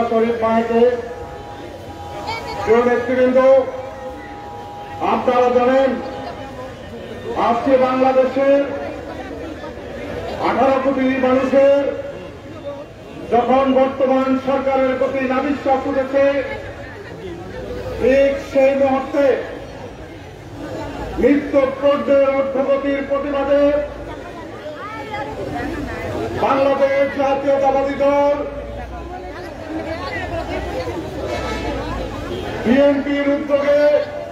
শরীফ মাহাকে। প্রিয় নেতৃবৃন্দ, আপনারা জানেন আজকে বাংলাদেশের 18 কোটি মানুষের যখন বর্তমান সরকারের প্রতি নাবিশ্বাস উঠেছে, ঠিক সেই মুহূর্তে নিত্যপ্রদের অর্থগতির প্রতিবাদে বাংলাদেশ জাতীয়তাবাদী দল বিএনপির উদ্যোগে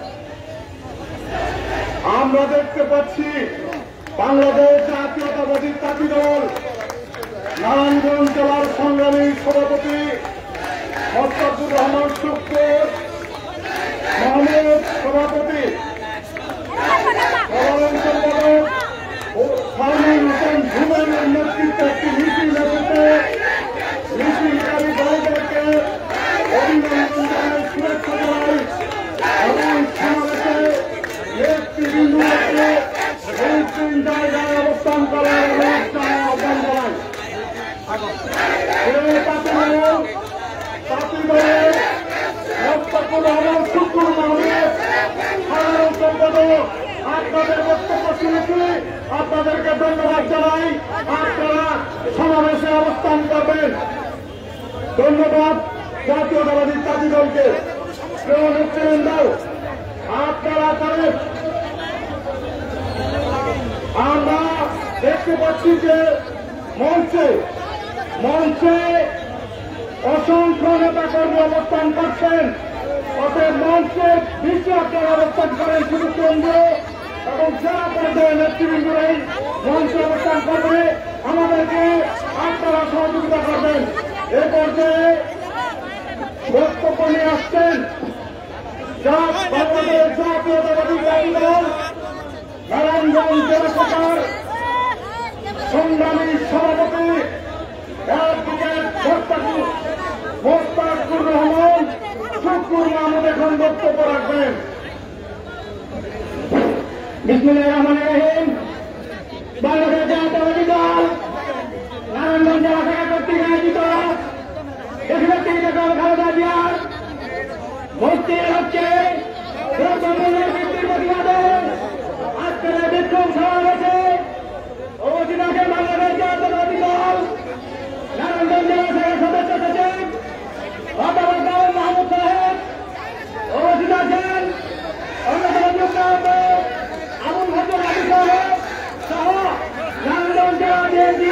আমরা দেখতে পাচ্ছি বাংলাদেশ জাতীয়তাবাদী তাঁতি দল নারায়ণগঞ্জ জেলার সংগ্রামী সভাপতি মোস্তাফিজুর রহমান শুক্কুর, মাহমুদ সভাপতি, সাধারণ সম্পাদক সালমান হোসেন ঝুমের নেতৃত্বে একটি মিছিল এসেছে। মিছিলকারী দলদেরকে অভিনন্দন জানাই, শুভেচ্ছা জানাই এবং সমাবেশে নেতৃবৃন্দকে এই 3 জায়গায় অবস্থান করার আহ্বান জানাই। তাঁতি দলের মোস্তাফিজুর রহমান শুক্কুর মাহমুদ, সাধারণ সম্পাদক, আপনাদের বক্তব্য শুনেছি, আপনাদেরকে ধন্যবাদ জানাই। আপনারা সমাবেশে অবস্থান করবেন। ধন্যবাদ জাতীয়তাবাদী তাঁতি দলকে। প্রিয় নেতৃবৃন্দ, আপনারা জানেন আমরা দেখতে পাচ্ছি যে মঞ্চে অসংখ্য নেতা কর্মী অবস্থান করছেন। অতএব মঞ্চের নিচে আপনারা অবস্থান করেন, শুধু কেন্দ্র এবং জেলা পর্যায়ে নেতৃবৃন্দরাই মঞ্চে অবস্থান করবে। আমাদেরকে আপনারা সহযোগিতা করবেন। এ পর্যায়ে বক্তব্য নিয়ে আসছেন বাংলাদেশ জাতীয়তাবাদী তাঁতি দল নারায়ণগঞ্জ জেলা শাখার সংগ্রামী সভাপতি অ্যাডভোকেট মোস্তাফিজুর রহমান শুক্কুর মাহমুদ এখন বক্তব্য রাখবেন। বিসমিল্লাহির রহমানির রহিম। বাংলাদেশ জাতীয়তাবাদী দল নারায়ণগঞ্জ জেলা শাখা কর্তৃক আয়োজিত দেশব্যাপী খালেদা জিয়ার মূর্তির হচ্ছে দ্রব্যমূল্যের বৃদ্ধির প্রতিবাদে আজকের বিক্ষোভ সমাবেশে উপস্থিত আছেন বাংলাদেশ জাতীয়তাবাদী দল নারায়ণগঞ্জ জেলা শাখার সদস্য সচিব অধ্যাপক মাহমুদ সাহেব, উপস্থিত আছেন অন্যতম যুগ্ম আহ্বায়ক আবুল ফজল আলী সাহেব সহ নারায়ণগঞ্জ জেলা বিএনপি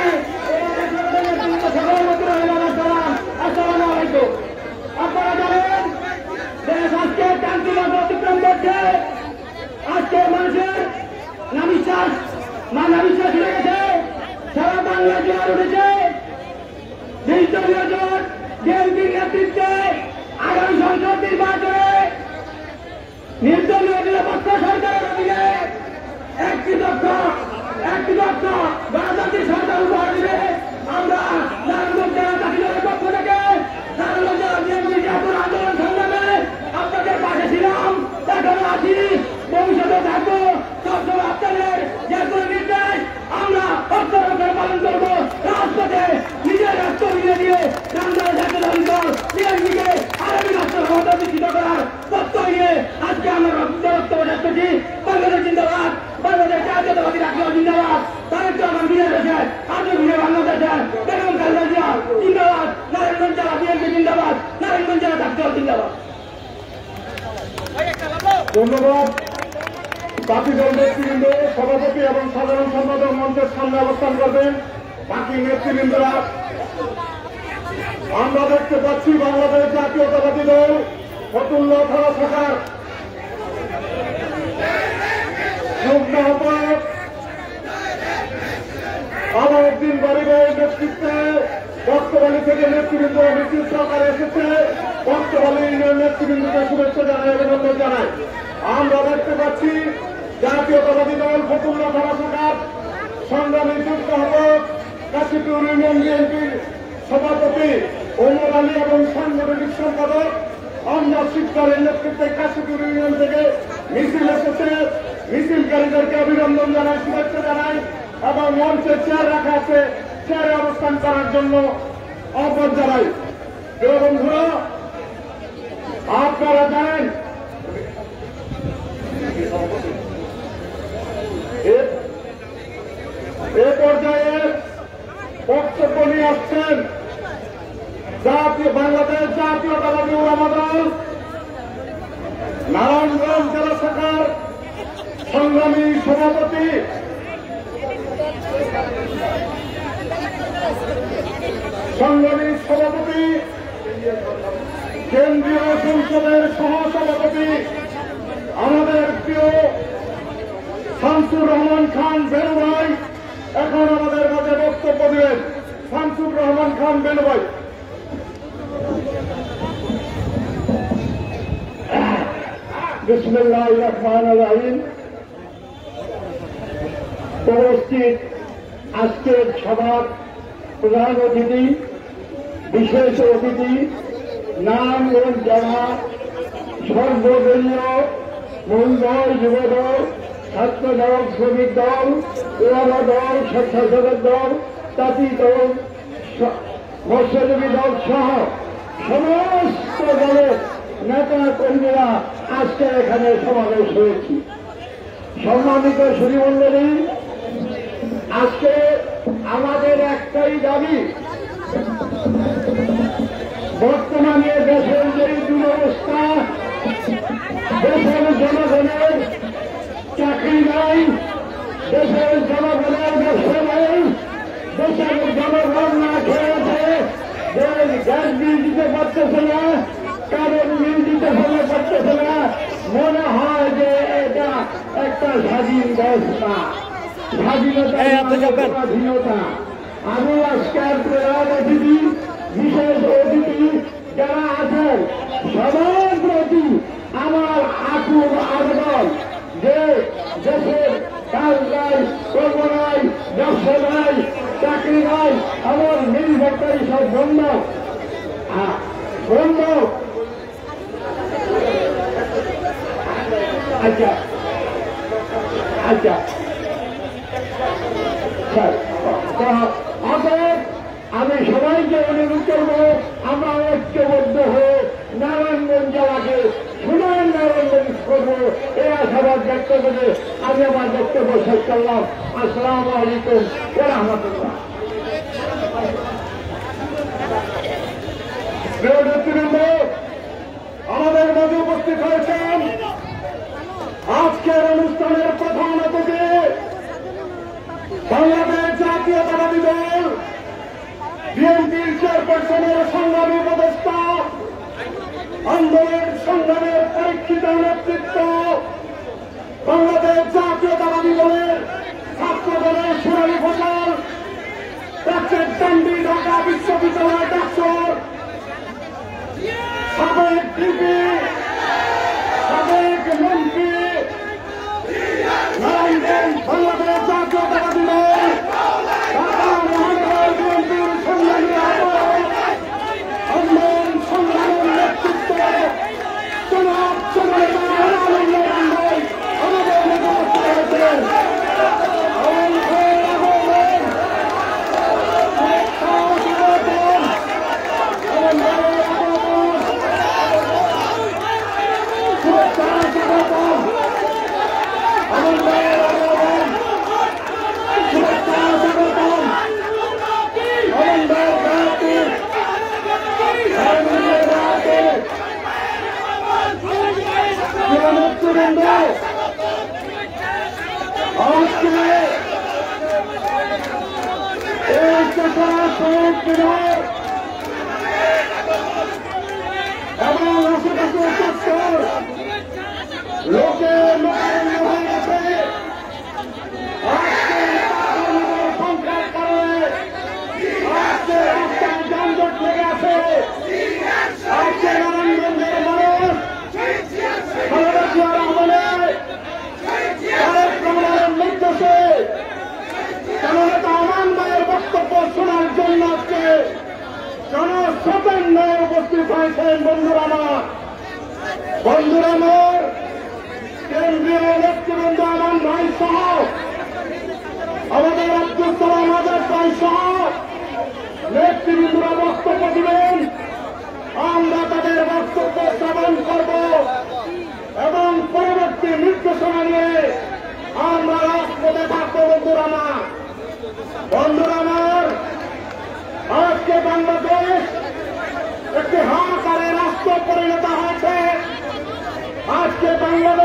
আসসালামু আলাইকুম। আপনারা জানেন দেশ আজকে ক্রান্তির অতিক্রম করছে। আজকে মানুষের নাবিশ্বাস উঠে গেছে, সারা বাংলা জোয়ার উঠেছে। নির্দলীয় জোট বিএনপির নেতৃত্বে আগামী সংসদ নির্বাচনে নির্দলীয় নিরপেক্ষ সরকারের অধীনে একটি দক্ষ গণতান্ত্রিক সরকার উপহার দিবে। আমরা নারায়ণগঞ্জ জেলা তাঁতি দলের পক্ষ থেকে নারায়ণগঞ্জ জেলা বিএনপি জাতীয় আন্দোলন সংগ্রামে আপনাদের পাশে ছিলাম, এখনো আছি, ভবিষ্যতে থাকবো। সবসময় আপনাদের যে কোনো নির্দেশ আমরা অক্ষরে পালন করবো। রাজপথে নিজের রাষ্ট্র মিলে দিয়ে বাংলাদেশ জাতীয়তাবাদী দল বিএনপিকে আগামী রাষ্ট্র ক্ষমতা বিকশিত করার প্রত্যয় নিয়ে আজকে আমরা বক্তব্য রাখতেছি। বাংলাদেশ জিন্দাবাদ, বাংলাদেশ জাতীয়তাবাদী রাষ্ট্র জিন্দাবাদ, তারেক রহমান বিজয় দেশে আজও ঘুরে বাংলাদেশে বেগম খালেদা জিয়া জিন্দাবাদ, নারায়ণগঞ্জ জেলা বিএনপি জিন্দাবাদ, নারায়ণগঞ্জ জেলা ছাত্র জিন্দাবাদ। ধন্যবাদ। তাঁতি দল নেতৃবৃন্দ, সভাপতি এবং সাধারণ সম্পাদক মঞ্চের সামনে অবস্থান করবেন। বাকি নেতৃবৃন্দরা আমরা দেখতে পাচ্ছি বাংলাদেশ জাতীয়তাবাদী দল ফতুল্লা থানা শাখার যুগ্ম আহ্বায়ক আলাউদ্দিন বাড়িবাইয়ের নেতৃত্বে বক্তবালী থেকে নেতৃবৃন্দ মিছিল সহকারে এসেছে। বক্তবালী নেতৃবৃন্দকে শুভেচ্ছা জানাই, অভিনন্দন জানাই। আমরা দেখতে পাচ্ছি জাতীয়তাবাদী দল ফতুল্লা থানা শাখার সংগ্রামী যুগ্ম আহ্বায়ক কাশীপুর ইউনিয়ন বিএনপির সভাপতি ওমর আলী এবং সাংগঠনিক সম্পাদক আমজাদ শিকদারের নেতৃত্বে কাশীপুর ইউনিয়ন থেকে মিছিল এসেছে। মিছিলকারীদেরকে অভিনন্দন জানাই, শুভেচ্ছা জানাই এবং মঞ্চে চেয়ার রাখা আছে, চেয়ারে অবস্থান করার জন্য আহ্বান জানাই। প্রিয় বন্ধুরা, আপনারা জানেন এ পর্যায়ে বক্তব্য নিয়ে আসছেন বাংলাদেশ জাতীয়তাবাদী উলামা দল নারায়ণগঞ্জ জেলা শাখার সংগ্রামী সভাপতি কেন্দ্রীয় সংসদের সহসভাপতি আমাদের প্রিয় শামসুর রহমান খান বেনু ভাই এখন আমাদের মাঝে বক্তব্য দিলেন। শামসুর রহমান খান বেনু ভাই। বিসমিল্লাহির রহমানির রহিম। উপস্থিত আজকের সভার প্রধান অতিথি, বিশেষ অতিথি, নারায়ণগঞ্জ জেলা সর্বদলীয় মূল দল, যুবদল, ছাত্র দল, শ্রমিক দল, উলামা দল, স্বেচ্ছাসেবক দল, তাঁতি দল, মৎস্যজীবী দল সহ সমস্ত দলের নেতা কর্মীরা আজকে এখানে সমাবেশ হয়েছি। সম্মানিত সুধীমণ্ডলী, আজকে আমাদের একটাই দাবি, বর্তমানে দেশের যে দুরবস্থা, দেশের জনগণের চাকরি নাই, দেশের জনগণের ব্যবসা নেই, দেশের জনগণ না খেয়েছে, গ্যাস বিল দিতে পারতেছে না, কারেন্ট বিল দিতে পারতেছে না, মনে হয় যে এটা একটা স্বাধীন দেশ না, স্বাধীনতা। আমি আজকের প্রধান অতিথি, বিশেষ অতিথি যারা আছেন সবার প্রতি আমার আকুল আবেদন যে দেশের কাজ নাই, কর্ম নাই, ব্যবসা নাই, চাকরি নাই, আমার মিল ফ্যাক্টরি সব বন্ধ বন্ধ। আচ্ছা আচ্ছা অতএব আমি সবাইকে অনুরোধ করব, আমরা ঐক্যবদ্ধ হয়ে নারায়ণগঞ্জ জেলাকে সুনাম নারায়ণগঞ্জ করবো, এই আশাবাদ ব্যক্ত করে আমি আমার বক্তব্য শেষ করলাম। আসসালামু আলাইকুম ওয়া রাহমাতুল্লাহ। আমাদের মাঝে উপস্থিত হয়েছেন আজকের অনুষ্ঠানের প্রধান অতিথি বাংলাদেশ জাতীয়তাবাদী দল বিএনপির চেয়ারপারসনের সংগ্রামী উপদেষ্টা, আন্দোলনের সংগ্রামের পরীক্ষিত নেতৃত্ব, বাংলাদেশ জাতীয়তাবাদী দলের ছাত্র দলের সোনালী ফসল, ঢাকা বিশ্ববিদ্যালয় ডাক্তার, সাবেক ডিপি, সাবেক মন্ত্রী, নারায়ণগঞ্জ বাংলাদেশ জাতীয়তাবাদী দল, ঢাকা মহানগর বিএনপির সংগ্রামী আন্দোলন সংগ্রামের নেতৃত্ব জনাব জননেতা আমাদের মধ্যে উপস্থিত হয়েছেন। লোকে সংখ্যার কারণে আজকে রাস্তায় যানজট লেগে আছে। আজকে নারায়ণগঞ্জের মানুষ নির্দেশে জননেতা আমান ভাইয়ের বক্তব্য শোনার জন্য আজকে জনসাধারণ উপস্থিত হয়েছেন। বন্ধুরা আমার কেন্দ্রীয় নেতৃবৃন্দ আমান ভাই সহ আমাদের আব্দুল সালাম আজাদ ভাই সহ নেতৃবৃন্দরা বক্তব্য দিবেন।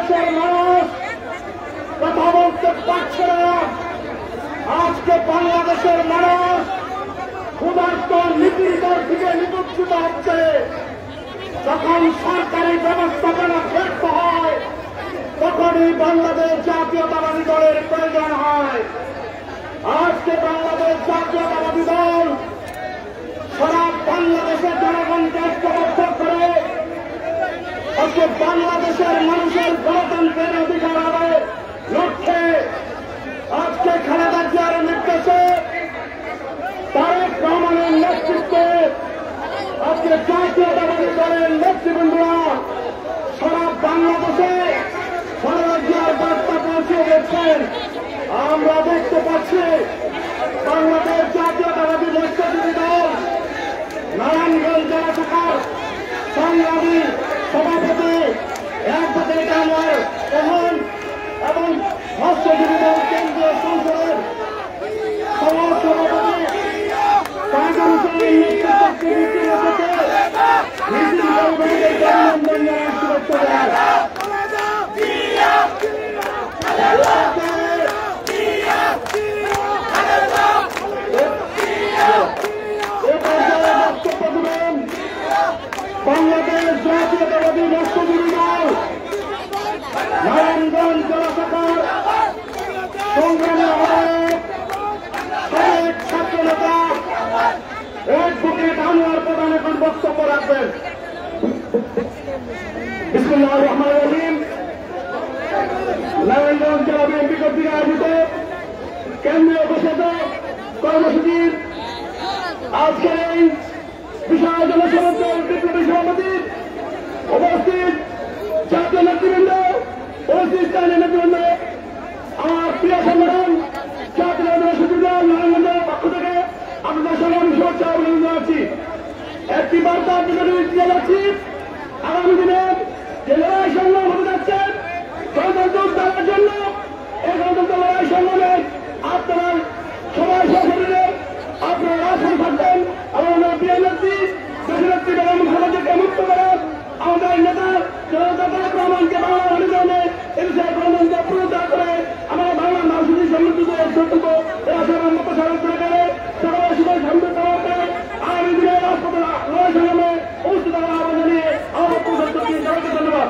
বাংলাদেশের মানুষ কথা বলতে পারছে না। আজকে বাংলাদেশের মানুষ ক্ষুধার্ত নিপীড়িতর থেকে নিবঞ্চিত হচ্ছে। যখন সরকারি ব্যবস্থাপনা ব্যর্থ হয় তখনই বাংলাদেশ জাতীয়তাবাদী দলের প্রয়োজন হয়। আজকে বাংলাদেশ জাতীয়তাবাদী দল সারা বাংলাদেশের জনগণকে ঐক্যবদ্ধ করে আজকে বাংলাদেশের মানুষের গণতন্ত্রের অধিকার আদায় লক্ষ্যে আজকে খালেদা জিয়ার নির্দেশে তারেক রহমানের নেতৃত্বে আজকে জাতীয়তাবাদী দলের নেতৃবৃন্দরা সারা বাংলাদেশে খালেদা জিয়ার বার্তা পৌঁছে গেছেন। আমরা দেখতে পাচ্ছি বাংলাদেশ জাতীয়তাবাদী মৎস্যজীবী দল নারায়ণগঞ্জ জেলা শাখার সংগ্রামী সভাপতি অ্যাডভোকেট আনোয়ার প্রধান এবং মৎস্যজীবী দল কেন্দ্রীয় সংসদের সভাপতি কাজল হোসেনের নেতৃত্বে মিছিল করবেন অভিনন্দন জানাই শুভেচ্ছা জানাই। বাংলাদেশ জাতীয়তাবাদী মৎস্যজীবী দল নারায়ণগঞ্জ জেলা শাখার সংগ্রামী আহ্বায়ক সাবেক ছাত্র নেতা অ্যাডভোকেট আনোয়ার প্রধান এখন বক্তব্য রাখবেন। বিসমিল্লাহির রহমানির রহিম। নারায়ণগঞ্জ জেলা বিএনপি কর্তৃক আয়োজিত কেন্দ্রীয় ঘোষিত কর্মসূচির আজকের এই বিশাল জনসমুদ্রের বিপ্লবী সভাপতি উপস্থিত জাতীয় নেতৃবৃন্দ, উপস্থিত স্থানীয় নেতৃবৃন্দ, আমার প্রিয় সংগঠন জাতীয় জনসূচির দল নারায়ণগঞ্জের পক্ষ থেকে আপনাদের সঙ্গে আমি শুভেচ্ছা অভিনন্দন জানাচ্ছি। একটি বার্তা আপনাদের দিতে যাচ্ছি, আগামী দিনে যে লড়াই সংগ্রাম হতে যাচ্ছে গণতন্ত্র উদ্ধারের জন্য, এই গণতন্ত্র লড়াই সংগ্রামে আপনারা সবাই সহযোগিতা আপনারা রাজপথে থাকবেন। আমাদের প্রিয় নেত্রী দেশনেত্রী বেগম খালেদা জিয়াকে মুক্ত করে আমাদের নেতা জনতা তারেক রহমানকে বাংলা অভিযানে এই বিষয়ে গণতন্ত্র পুনরুদ্ধার করে আমাদের বাংলার মানুষের সমৃদ্ধ সত্যিত এই আচরণ মতো স্মরণ করে গেলে সবাই সুযোগ সামনে পাওয়া করে আগামী দিনে রাজপথে লড়াই সংগ্রামে অনুষ্ঠিত হওয়ার আহ্বান জানিয়ে আমার পরিষদ সবাইকে ধন্যবাদ।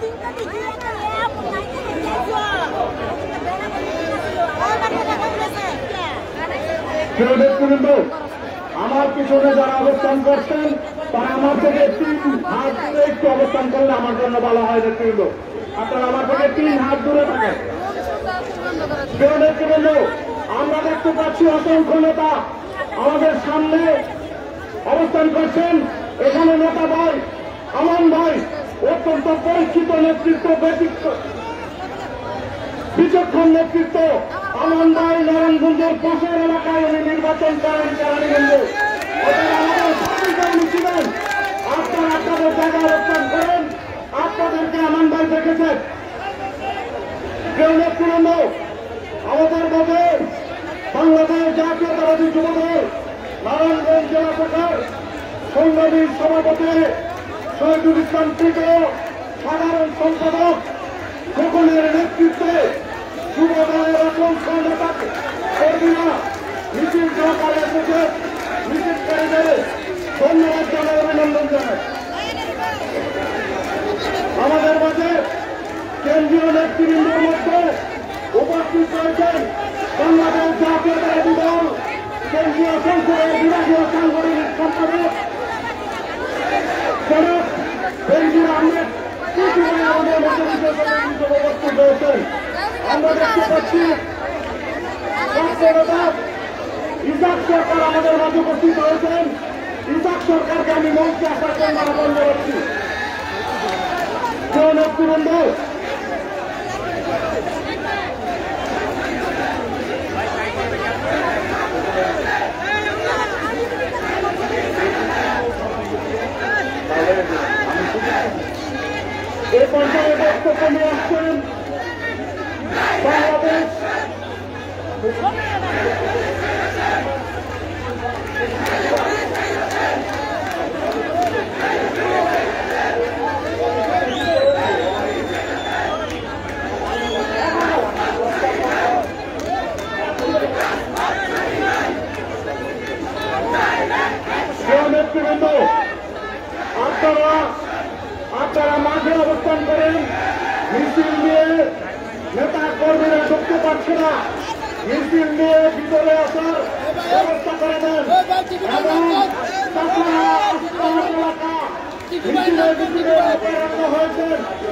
আমার পিছনে যারা অবস্থান করছেন তারা আমার থেকে 3 হাত দূরে একটু অবস্থান করলে আমার জন্য ভালো হয়। নেতৃবৃন্দ আপনারা আমার থেকে 3 হাত দূরে থাকেন। নেতৃবৃন্দ আমরা দেখতে পাচ্ছি অসংখ্য নেতা আমাদের সামনে অবস্থান করছেন। এখানে নেতা ভাই আমান ভাই অত্যন্ত পরিচিত নেতৃত্ব, বিচক্ষণ নেতৃত্ব। আমান ভাই নারায়ণগঞ্জের পাশের এলাকায় উনি নির্বাচন করেন কেরানীগঞ্জে। আমাদের কর্মী ছিলেন, আপনারা আপনাদের জায়গায় অবস্থান করেন, আপনাদেরকে আমান ভাই দেখেছেন। কেউ নেতৃবৃন্দ আমাদের মধ্যে বাংলাদেশ জাতীয়তাবাদী যুবদল নারায়ণগঞ্জ জেলা শাখার সংগ্রামী সভাপতি শহীদুল ইসলাম তৃতীয় সাধারণ সম্পাদক খোকনের নেতৃত্বে যুবদলের অসংখ্য নেতা কর্মীরা মিছিল সহকারে এসেছে। মিছিলকারীদের ধন্যবাদ জানাই, অভিনন্দন জানাই। আমাদের মাঝে কেন্দ্রীয় নেতৃবৃন্দের মধ্যে উপস্থিত রয়েছেন বাংলাদেশ জাতীয়তাবাদী দল কেন্দ্রীয় সংসদের বিভাগীয় সাংগঠনিক সম্পাদক জনাব বেনজির আহমেদ আমাদের মধ্যে উপস্থিত রয়েছেন। আমরা দেখতে পাচ্ছি ইসাক সরকার আমাদের মাঝে উপস্থিত রয়েছেন। ইসাক সরকারকে আমি মঞ্চে আসার জন্য আহ্বান জানাচ্ছি। নেতৃবৃন্দ এ পর্যায়ে বক্তব্য নিয়ে আসছেন বাংলাদেশ নেতৃবৃন্দ, আপনারা মাঠে অবস্থান করেন। মিছিল নিয়ে নেতা কর্মীরা ঢুকতে পারছে না। মিছিল নিয়ে ভিতরে আসার ব্যবস্থা করে দেন এবং তাছাড়া আস্তাহার এলাকা মিছিলের ভিতরে ঢুকে রাখা হয়েছে।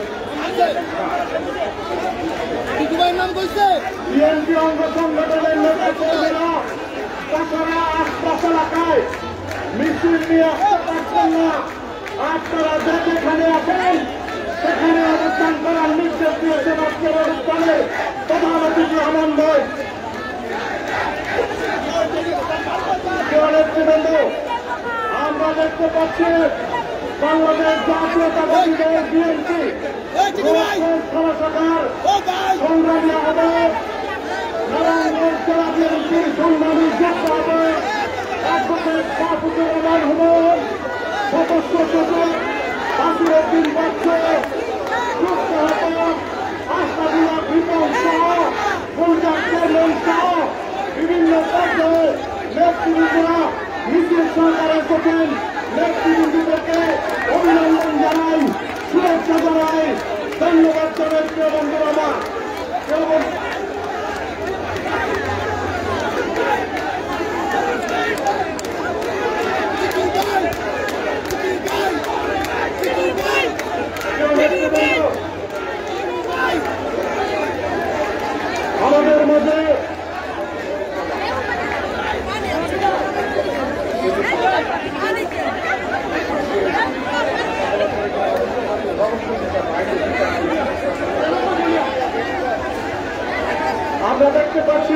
বিএনপি অঙ্গ সংগঠনের নেতা কর্মীরা তাছাড়া আশপাশ এলাকায় মিছিল নিয়ে আসতে পারছেন না। আপনারা যেখানে আছেন সেখানে অবস্থান করার নির্দেশ দিয়েছেন আজকের অনুষ্ঠানে প্রধান অতিথি আমান ভাই। নেতৃবৃন্দ, আমরা দেখতে পাচ্ছি বাংলাদেশ জাতীয়তাবাদী দল বিএনপি খেলা শাখার সংগ্রামী আহ্বায়ক, নারায়ণগঞ্জ জেলা বিএনপির সংগ্রামী যুক্ত আহ্বায়ক অ্যাডভোকেট মাহফুজুর রহমান হুমায়ুন, সদস্য সচিব বাসিরউদ্দিন বাচ্চু, যুক্ত আহ্বায়ক আশরাফুল্লাহ বিপন সহ গুলজার চেয়ারম্যান সহ বিভিন্ন পর্যায়ে নেতৃবৃন্দরা মিছিল সহকারে এসেছেন। নেতৃবৃন্দদেরকে অভিনন্দন জানাই, শুভেচ্ছা জানাই, ধন্যবাদ জানাই। প্রিয় বন্ধুরা, আমার আমাদের মধ্যে আমরা দেখতে পাচ্ছি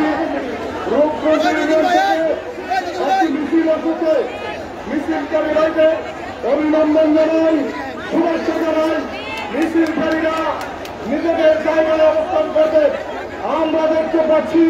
মিছিল এসেছে। মিছিলকারীরাকে অভিনন্দন জানাই, শুভেচ্ছা জানাই। মিছিলকারীরা নিজেদের জায়গায় অবস্থান করবে। আমরা দেখতে পাচ্ছি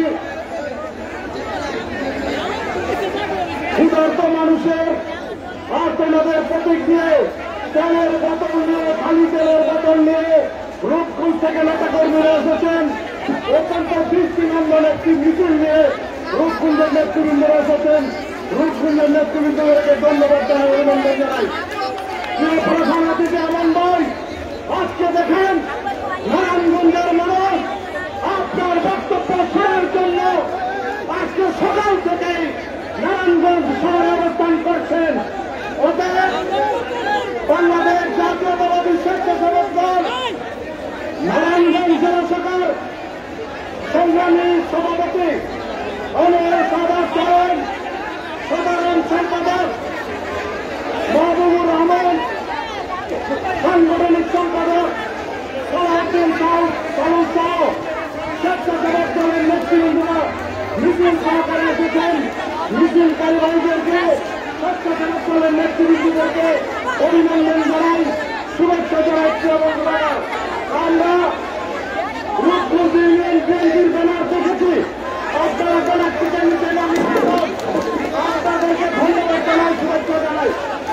ক্ষুধার্ত মানুষের আর্তনাদের প্রতীক নিয়ে, তেলের বোতল নিয়ে, খালি তেলের বোতল নিয়ে রূপগঞ্জ থেকে নেতা কর্মীরা এসেছেন। অত্যন্ত দৃষ্টিনন্দন একটি মিছিল নিয়ে রূপগঞ্জের নেতৃবৃন্দরা এসেছেন। রূপগঞ্জের নেতৃবৃন্দদেরকে ধন্যবাদ জানাই, অভিনন্দন জানাই। প্রিয় প্রধান অতিথি আমান ভাই, আজকে দেখেন নারায়ণগঞ্জের মানুষ আপনার বক্তব্য শোনার জন্য আজকে সকাল থেকে নারায়ণগঞ্জ শহরে অবস্থান করছেন। ওদের বাংলাদেশ জাতীয়তাবাদী স্বেচ্ছাসেবক দল নারায়ণগঞ্জ জেলা শাখার সংগ্রামী সভাপতি অনিল সাদাত, সাধারণ সম্পাদক মাহবুবুর রহমান, সাংগঠনিক সম্পাদক সালাউদ্দিন সালুল সহ স্বেচ্ছাসেবক দলের নেতৃবৃন্দরা মিছিল সহকারে এসেছেন। মিছিলকারী ভাইদেরকে, স্বেচ্ছাসেবক দলের নেতৃবৃন্দদেরকে অভিনন্দন জানাই, শুভেচ্ছা জানাই। প্রিয় বন্ধুরা, আমরা রূপগঞ্জ ইউনিয়ন বিএনপির ব্যানার দেখেছি। আপনারা ব্যানার থেকে নিতে আপনাদেরকে ধন্যবাদ জানাই, শুভেচ্ছা জানাই।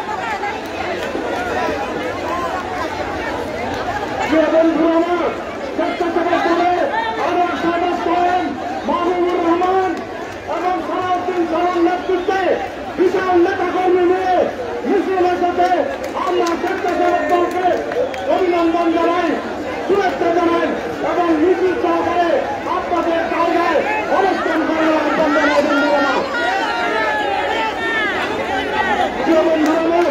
প্রিয় বন্ধুরা, আমার স্বেচ্ছাসেবক দলে আমার সদস্য মাহবুবুর রহমান এবং সালাউদ্দিন সালার নেতৃত্বে বিশাল নেতা কর্মী নিয়ে মিছিল এসেছে। আমরা স্বেচ্ছাসেবক দলকে অভিনন্দন জানাই, শুভেচ্ছা জানাই এবং মিছিল সহকারে আপনাদের জায়গায় অনুষ্ঠান করার আহ্বান জানাই। বন্ধুরা, প্রিয় বন্ধুরা,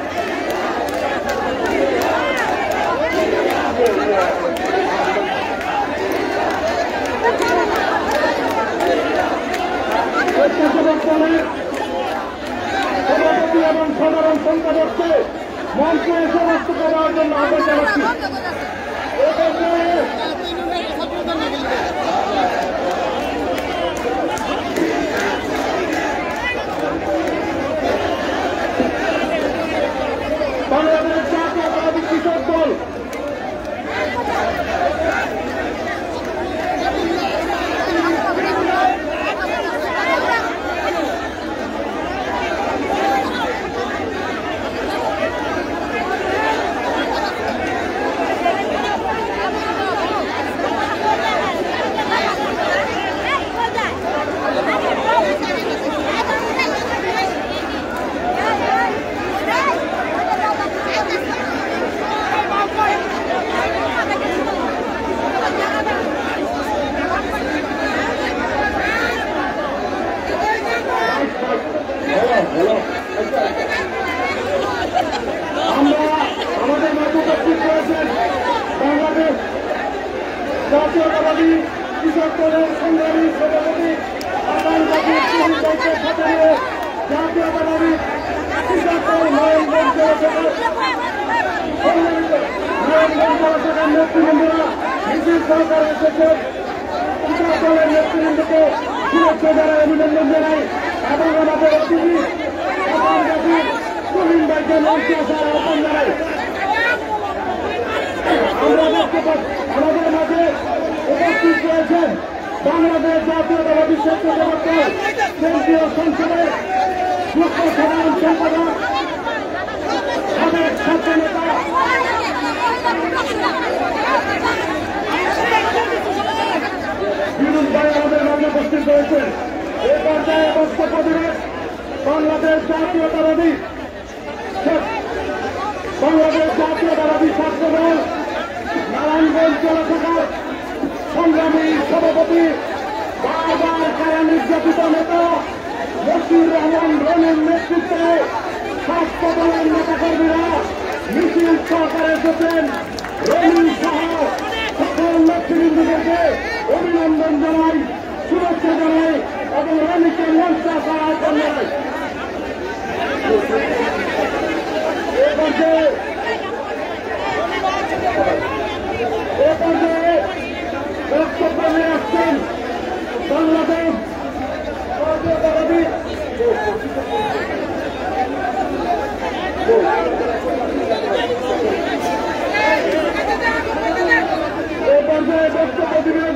স্বেচ্ছাসেবক দলের সভাপতি এবং সাধারণ সম্পাদককে মঞ্চে এসে বক্তব্য দেওয়ার জন্য আহ্বান জানাচ্ছি। বাংলাদেশ জাতীয়তাবাদী কৃষক দল জাতীয়তাবাদী কৃষক দলের সংগ্রামী সভাপতি আগামী বছর সাথে নিয়ে জাতীয়তাবাদী কৃষক দল নয়নগঞ্জ নেতৃবৃন্দরা মিছিল সহকারে এসেছেন। কৃষক দলের নেতৃবৃন্দকে শুভেচ্ছা জানাই, অভিনন্দন জানাই এবং আমাদের অতিথি করিম ভাইকে মঞ্চে আসার আহ্বান জানাই। আমাদের মাঝে উপস্থিত রয়েছেন বাংলাদেশ জাতীয়তাবাদী ছাত্র দল কেন্দ্রীয় সংসদের মুখ্য সাধারণ সম্পাদক সাবেক ছাত্র নেতা বিনোদ ভাই আমাদের মাঝে উপস্থিত রয়েছেন। এই পর্যায়ে বক্তব্য দিবেন বাংলাদেশ জাতীয়তাবাদী ছাত্র দল নারায়ণগঞ্জ জেলা শাখার সংগ্রামী সভাপতি বারবার কারা নির্যাতিত নেতা মশিউর রহমান রনির নেতৃত্বে স্বাস্থ্য দলের নেতাকর্মীরা মিছিল সহকারে এসেছেন। রনি সহ সকল নেতৃবৃন্দদেরকে অভিনন্দন জানাই, শুভেচ্ছা জানাই এবং রনিকে মঞ্চে আসার আহ্বান জানাই। এ পর্যায়ে বক্তব্য নিয়ে আসছেন বাংলাদেশ জাতীয়তাবাদী এ পর্যায়ে বক্তব্য দিবেন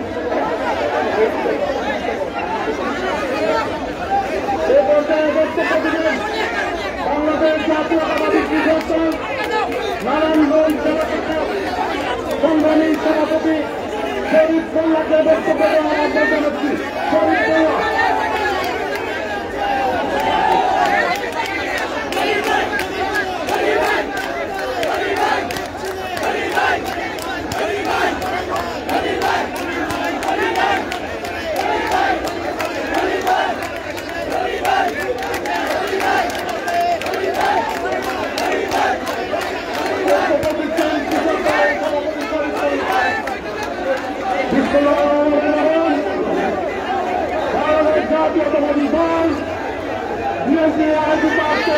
বাংলাদেশ জাতীয়তাবাদী কৃষক দল নারায়ণগঞ্জ জেলা শাখার সংগ্রামী সভাপতি শরীফ মোল্লাকে বক্তব্য দেওয়ার আহ্বান জানাচ্ছি। শরীফ মোল্লা। জাতীয়তাবাদী দল বিএনপি আয়োজিত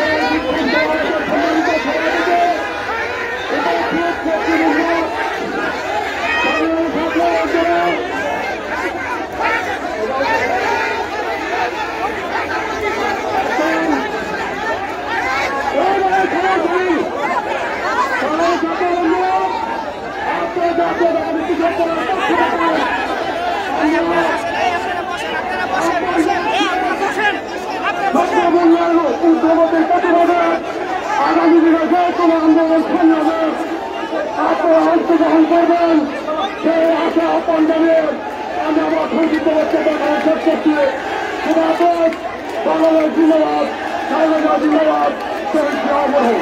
আগামী দিনে যে কোনো আন্দোলন সংগ্রামে আপনারা অংশগ্রহণ করবেন সেই আশা আহ্বান জানিয়ে আমি আমার সংক্ষিপ্ত বক্তব্য শেষ করছি। খুদাহাফেজ, বাংলাদেশ জিন্দাবাদ, খালেদা জিন্দাবাদ, শহীদ জিয়াউর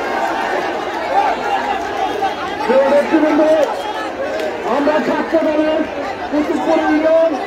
নেতৃবৃন্দ, আমরা ছাত্র দলের কুতুবপুর ইউনিয়ন